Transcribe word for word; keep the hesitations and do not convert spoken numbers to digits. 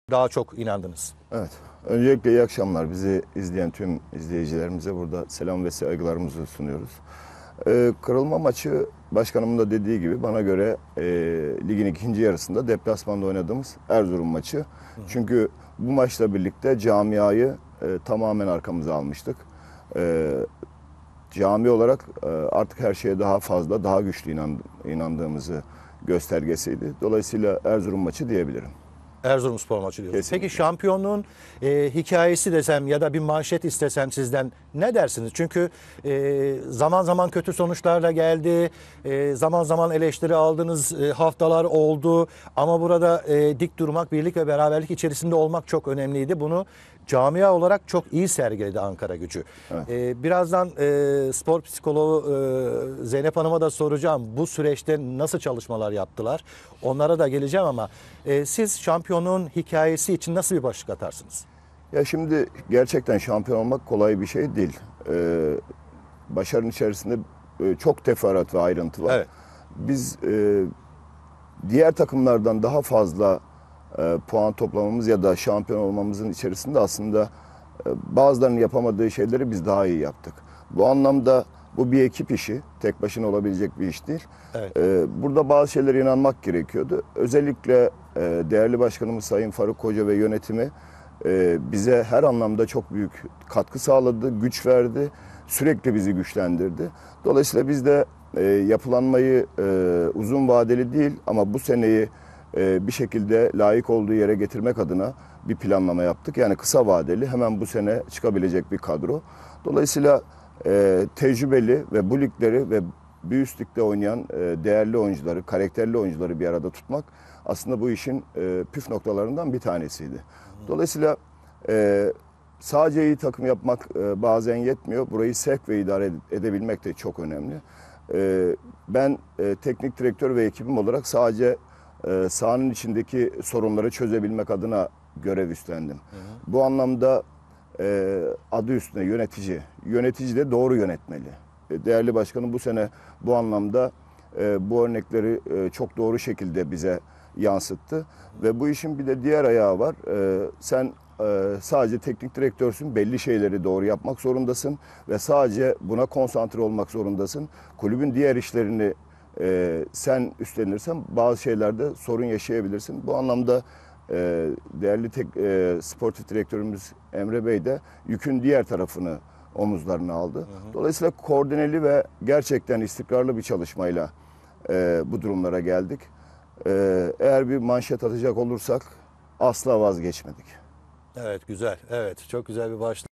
daha çok inandınız? Evet. Öncelikle iyi akşamlar. Bizi izleyen tüm izleyicilerimize burada selam ve saygılarımızı sunuyoruz. Ee, kırılma maçı başkanımın da dediği gibi bana göre e, ligin ikinci yarısında deplasmanda oynadığımız Erzurum maçı. Hı hı. Çünkü bu maçla birlikte camiayı e, tamamen arkamıza almıştık. E, cami olarak e, artık her şeye daha fazla, daha güçlü inan, inandığımızı göstergesiydi. Dolayısıyla Erzurum maçı diyebilirim. Erzurumspor maçı diyorsunuz. Kesinlikle. Peki şampiyonluğun e, hikayesi desem ya da bir manşet istesem sizden ne dersiniz? Çünkü e, zaman zaman kötü sonuçlarla geldi, e, zaman zaman eleştiri aldığınız e, haftalar oldu. Ama burada e, dik durmak, birlik ve beraberlik içerisinde olmak çok önemliydi. Bunu camia olarak çok iyi sergiledi Ankaragücü. Evet. E, birazdan e, spor psikoloğu e, Zeynep Hanım'a da soracağım. Bu süreçte nasıl çalışmalar yaptılar? Onlara da geleceğim ama e, siz şampiyonluğun hikayesi için nasıl bir başlık atarsınız? Ya şimdi gerçekten şampiyon olmak kolay bir şey değil. Ee, başarının içerisinde e, çok teferruat ve ayrıntı var. Evet. Biz e, diğer takımlardan daha fazla e, puan toplamamız ya da şampiyon olmamızın içerisinde aslında e, bazılarının yapamadığı şeyleri biz daha iyi yaptık. Bu anlamda bu bir ekip işi, tek başına olabilecek bir iş değil. Evet. Ee, burada bazı şeylere inanmak gerekiyordu. Özellikle e, değerli başkanımız Sayın Faruk Koca ve yönetimi e, bize her anlamda çok büyük katkı sağladı, güç verdi, sürekli bizi güçlendirdi. Dolayısıyla biz de e, yapılanmayı e, uzun vadeli değil ama bu seneyi e, bir şekilde layık olduğu yere getirmek adına bir planlama yaptık. Yani kısa vadeli, hemen bu sene çıkabilecek bir kadro. Dolayısıyla e, tecrübeli ve bu ligleri ve bir üst ligde oynayan e, değerli oyuncuları, karakterli oyuncuları bir arada tutmak aslında bu işin e, püf noktalarından bir tanesiydi. Dolayısıyla e, sadece iyi takım yapmak e, bazen yetmiyor. Burayı sevk ve idare edebilmek de çok önemli. E, ben e, teknik direktör ve ekibim olarak sadece e, sahanın içindeki sorunları çözebilmek adına görev üstlendim. Hı hı. Bu anlamda e, adı üstüne yönetici, yönetici de doğru yönetmeli. E, değerli başkanım bu sene bu anlamda e, bu örnekleri e, çok doğru şekilde bize yansıttı. Ve bu işin bir de diğer ayağı var. E, sen e, sadece teknik direktörsün, belli şeyleri doğru yapmak zorundasın ve sadece buna konsantre olmak zorundasın. Kulübün diğer işlerini e, sen üstlenirsen bazı şeylerde sorun yaşayabilirsin. Bu anlamda e, değerli tek, e, sportif direktörümüz Emre Bey de yükün diğer tarafını omuzlarına aldı. Hı hı. Dolayısıyla koordineli ve gerçekten istikrarlı bir çalışmayla e, bu durumlara geldik. E, eğer bir manşet atacak olursak asla vazgeçmedik. Evet, güzel. Evet, çok güzel bir başlık.